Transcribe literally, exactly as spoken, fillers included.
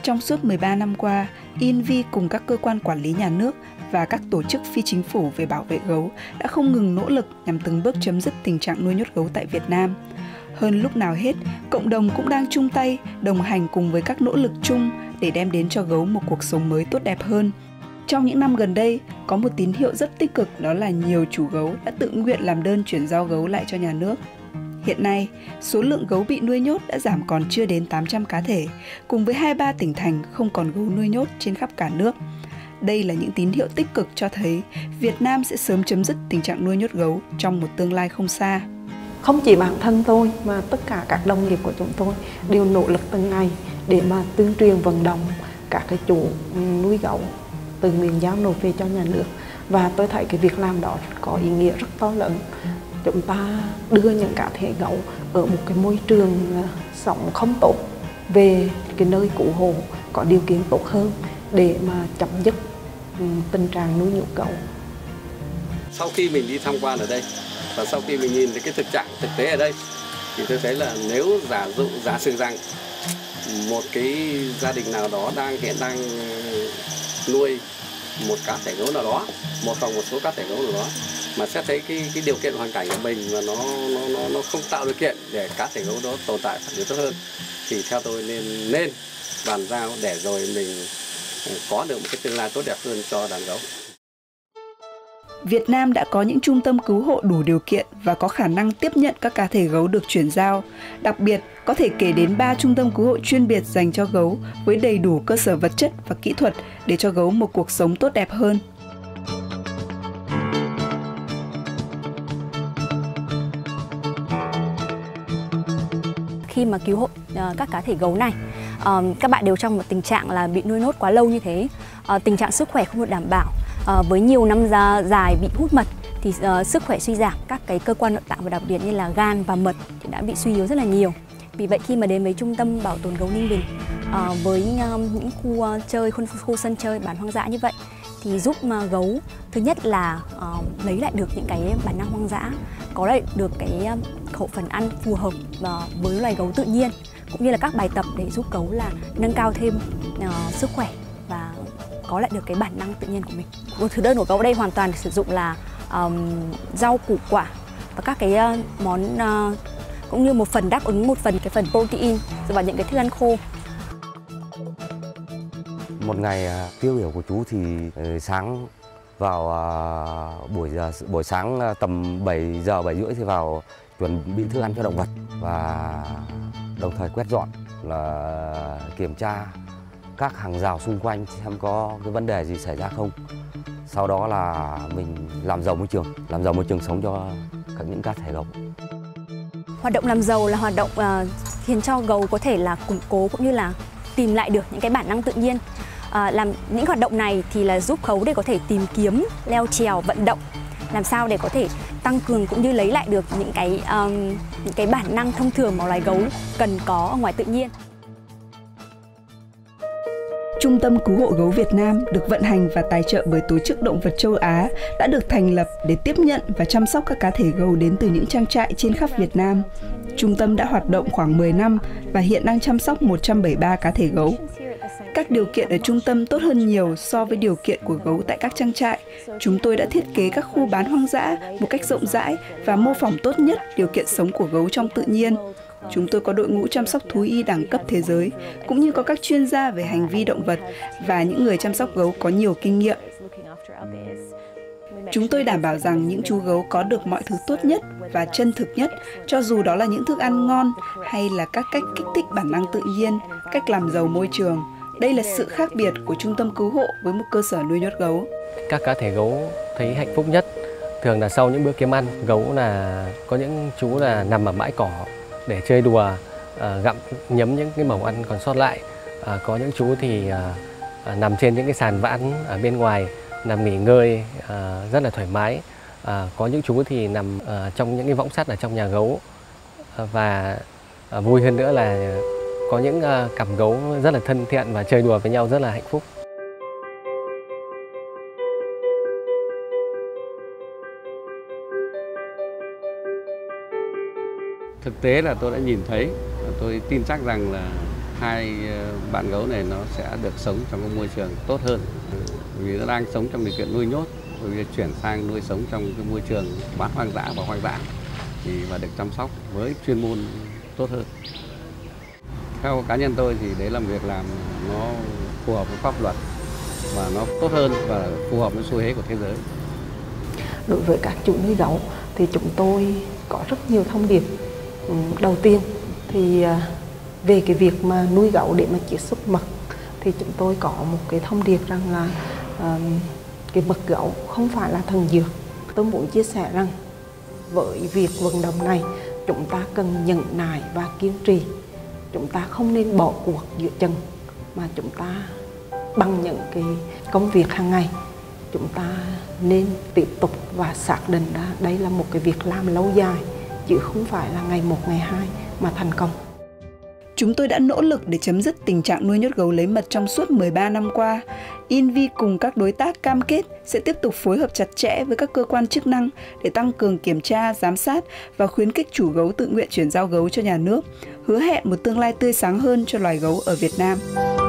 Trong suốt mười ba năm qua, i en vê cùng các cơ quan quản lý nhà nước và các tổ chức phi chính phủ về bảo vệ gấu đã không ngừng nỗ lực nhằm từng bước chấm dứt tình trạng nuôi nhốt gấu tại Việt Nam. Hơn lúc nào hết, cộng đồng cũng đang chung tay, đồng hành cùng với các nỗ lực chung để đem đến cho gấu một cuộc sống mới tốt đẹp hơn. Trong những năm gần đây, có một tín hiệu rất tích cực, đó là nhiều chủ gấu đã tự nguyện làm đơn chuyển giao gấu lại cho nhà nước. Hiện nay, số lượng gấu bị nuôi nhốt đã giảm còn chưa đến tám trăm cá thể, cùng với hai mươi ba tỉnh thành không còn gấu nuôi nhốt trên khắp cả nước. Đây là những tín hiệu tích cực cho thấy Việt Nam sẽ sớm chấm dứt tình trạng nuôi nhốt gấu trong một tương lai không xa. Không chỉ bản thân tôi mà tất cả các đồng nghiệp của chúng tôi đều nỗ lực từng ngày để mà tuyên truyền vận động các cái chủ nuôi gấu tự nguyện giao nộp về cho nhà nước. Và tôi thấy cái việc làm đó có ý nghĩa rất to lớn. Chúng ta đưa những cá thể gấu ở một cái môi trường sống không tốt về cái nơi cứu hộ có điều kiện tốt hơn để mà chấm dứt tình trạng nuôi nhốt gấu. Sau khi mình đi tham quan ở đây và sau khi mình nhìn thấy cái thực trạng thực tế ở đây thì tôi thấy là nếu giả dụ giả sử rằng một cái gia đình nào đó đang hiện đang nuôi một cá thể gấu nào đó, một hoặc một số cá thể gấu nào đó, mà xét thấy cái cái điều kiện hoàn cảnh của mình và nó nó nó nó không tạo điều kiện để cá thể gấu đó tồn tại phát triển tốt hơn, thì theo tôi nên nên bàn giao để rồi mình có được một cái tương lai tốt đẹp hơn cho đàn gấu. Việt Nam đã có những trung tâm cứu hộ đủ điều kiện và có khả năng tiếp nhận các cá thể gấu được chuyển giao. Đặc biệt, có thể kể đến ba trung tâm cứu hộ chuyên biệt dành cho gấu với đầy đủ cơ sở vật chất và kỹ thuật để cho gấu một cuộc sống tốt đẹp hơn. Khi mà cứu hộ uh, các cá thể gấu này, uh, các bạn đều trong một tình trạng là bị nuôi nhốt quá lâu như thế, uh, tình trạng sức khỏe không được đảm bảo. Uh, với nhiều năm ra, dài bị hút mật thì uh, sức khỏe suy giảm, các cái cơ quan nội tạng và đặc biệt như là gan và mật thì đã bị suy yếu rất là nhiều. Vì vậy khi mà đến với trung tâm bảo tồn gấu Ninh Bình uh, với uh, những khu uh, chơi, khu, khu sân chơi bản hoang dã như vậy thì giúp uh, gấu thứ nhất là uh, lấy lại được những cái bản năng hoang dã, có lại được cái uh, khẩu phần ăn phù hợp uh, với loài gấu tự nhiên, cũng như là các bài tập để giúp gấu là nâng cao thêm uh, sức khỏe và có lại được cái bản năng tự nhiên của mình. Một thực đơn của gấu ở đây hoàn toàn sử dụng là um, rau củ quả và các cái uh, món uh, cũng như một phần đáp ứng một phần cái phần protein dựa vào những cái thức ăn khô. Một ngày uh, tiêu biểu của chú thì uh, sáng vào uh, buổi giờ buổi sáng uh, tầm bảy giờ bảy rưỡi thì vào chuẩn bị thức ăn cho động vật và đồng thời quét dọn là kiểm tra các hàng rào xung quanh xem có cái vấn đề gì xảy ra không. Sau đó là mình làm giàu môi trường, làm giàu môi trường sống cho các những cá thể gấu. Hoạt động làm giàu là hoạt động uh, khiến cho gấu có thể là củng cố cũng như là tìm lại được những cái bản năng tự nhiên. Uh, làm những hoạt động này thì là giúp gấu để có thể tìm kiếm, leo trèo, vận động, làm sao để có thể tăng cường cũng như lấy lại được những cái um, những cái bản năng thông thường mà loài gấu cần có ở ngoài tự nhiên. Trung tâm Cứu hộ Gấu Việt Nam được vận hành và tài trợ bởi Tổ chức Động vật Châu Á đã được thành lập để tiếp nhận và chăm sóc các cá thể gấu đến từ những trang trại trên khắp Việt Nam. Trung tâm đã hoạt động khoảng mười năm và hiện đang chăm sóc một trăm bảy mươi ba cá thể gấu. Các điều kiện ở trung tâm tốt hơn nhiều so với điều kiện của gấu tại các trang trại. Chúng tôi đã thiết kế các khu bán hoang dã một cách rộng rãi và mô phỏng tốt nhất điều kiện sống của gấu trong tự nhiên. Chúng tôi có đội ngũ chăm sóc thú y đẳng cấp thế giới, cũng như có các chuyên gia về hành vi động vật và những người chăm sóc gấu có nhiều kinh nghiệm. Chúng tôi đảm bảo rằng những chú gấu có được mọi thứ tốt nhất và chân thực nhất, cho dù đó là những thức ăn ngon hay là các cách kích thích bản năng tự nhiên, cách làm giàu môi trường. Đây là sự khác biệt của trung tâm cứu hộ với một cơ sở nuôi nhốt gấu. Các cá thể gấu thấy hạnh phúc nhất thường là sau những bữa kiếm ăn. Gấu là có những chú là nằm ở bãi cỏ để chơi đùa, gặm nhấm những cái mẩu ăn còn sót lại. Có những chú thì nằm trên những cái sàn vãn ở bên ngoài, nằm nghỉ ngơi rất là thoải mái. Có những chú thì nằm trong những cái võng sắt ở trong nhà gấu. Và vui hơn nữa là có những cặp gấu rất là thân thiện và chơi đùa với nhau rất là hạnh phúc. Thực tế là tôi đã nhìn thấy, tôi tin chắc rằng là hai bạn gấu này nó sẽ được sống trong cái môi trường tốt hơn, vì nó đang sống trong điều kiện nuôi nhốt, rồi chuyển sang nuôi sống trong cái môi trường bán hoang dã và hoang dã thì và được chăm sóc với chuyên môn tốt hơn. Theo cá nhân tôi thì đấy là một việc làm nó phù hợp với pháp luật và nó tốt hơn và phù hợp với xu thế của thế giới. Đối với các chủ nuôi gấu thì chúng tôi có rất nhiều thông điệp. Đầu tiên thì về cái việc mà nuôi gấu để mà chiết xuất mật thì chúng tôi có một cái thông điệp rằng là uh, cái mật gấu không phải là thần dược. Tôi muốn chia sẻ rằng với việc vận động này chúng ta cần nhẫn nại và kiên trì. Chúng ta không nên bỏ cuộc giữa chừng mà chúng ta bằng những cái công việc hàng ngày chúng ta nên tiếp tục và xác định ra đây là một cái việc làm lâu dài chứ không phải là ngày một ngày hai mà thành công. Chúng tôi đã nỗ lực để chấm dứt tình trạng nuôi nhốt gấu lấy mật trong suốt mười ba năm qua. InVi cùng các đối tác cam kết sẽ tiếp tục phối hợp chặt chẽ với các cơ quan chức năng để tăng cường kiểm tra, giám sát và khuyến khích chủ gấu tự nguyện chuyển giao gấu cho nhà nước, hứa hẹn một tương lai tươi sáng hơn cho loài gấu ở Việt Nam.